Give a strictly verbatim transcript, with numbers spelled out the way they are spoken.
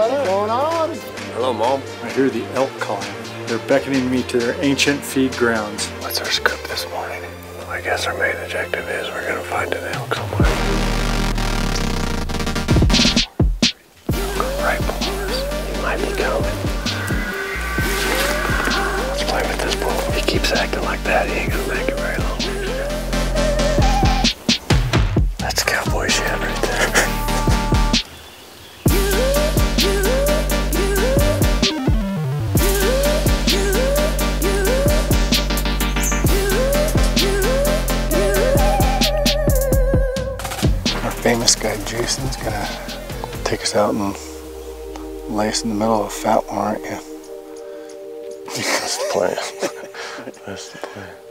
What's going on? Hello, Mom. I hear the elk calling. They're beckoning me to their ancient feed grounds. What's our scoop this morning? Well, I guess our main objective is we're gonna find an elk somewhere. Right below us. He might be coming. Let's play with this bull. He keeps acting like that. He ain't gonna make it very long. That's cowboy shit right there. Famous guy Jason's gonna take us out and lay us in the middle of a fat one, aren't you? That's the plan. That's the plan.